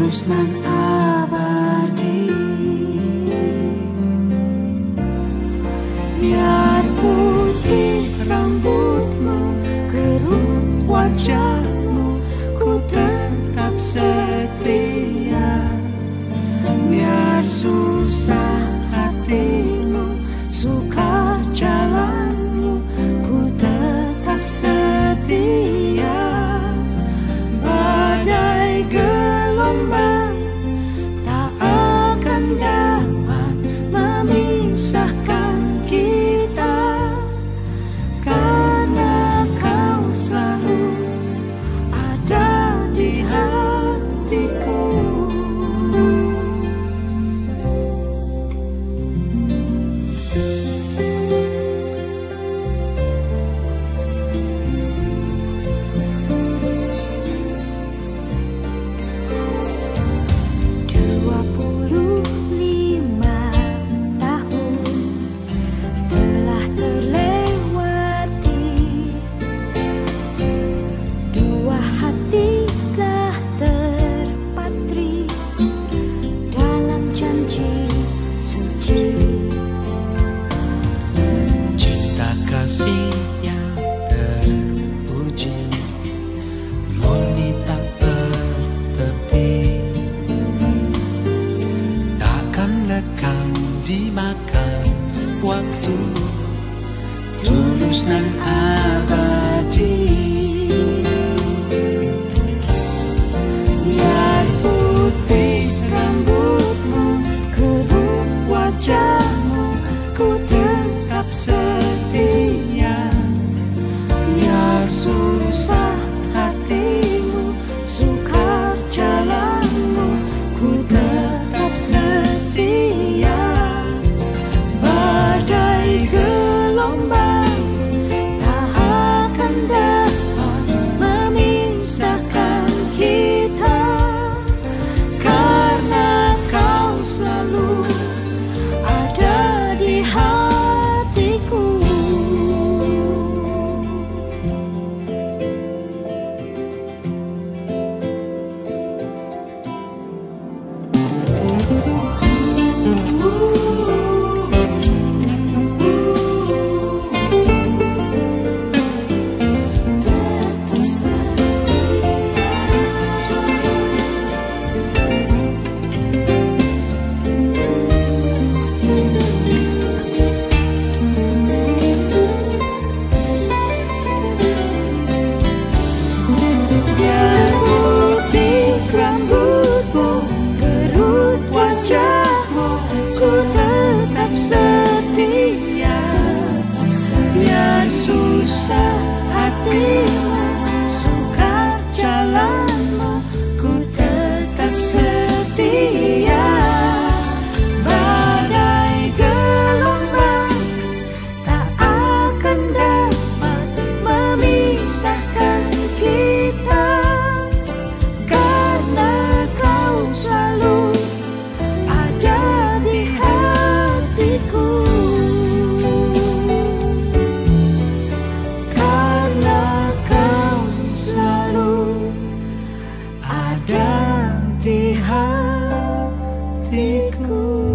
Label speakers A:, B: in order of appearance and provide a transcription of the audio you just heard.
A: tulus nan abadi. Biar putih rambutmu, kerut wajahmu, ku tetap setia. Biar susah hatimu, sukar jalanmu, ku tetap setia. Badai gelombang tak akan dapat memisahkan kita, karena kau selalu ada di hatiku. Waktu tulus nan abadi. Biar putih rambutmu, kerut wajahmu, ku tetap setia. Biar susah hatimu, sukar jalanmu, ku tetap setia. Badai gelombang tak akan dapat memisahkan kita, karena kau selalu ada di hatiku. Ku tetap setia. Biar susah hatimu, sukar jalanmu, ku tetap setia. Badai gelombang tak akan dapat memisahkan kita, karena kau selalu ada di hatiku, karena kau selalu ada di hatiku.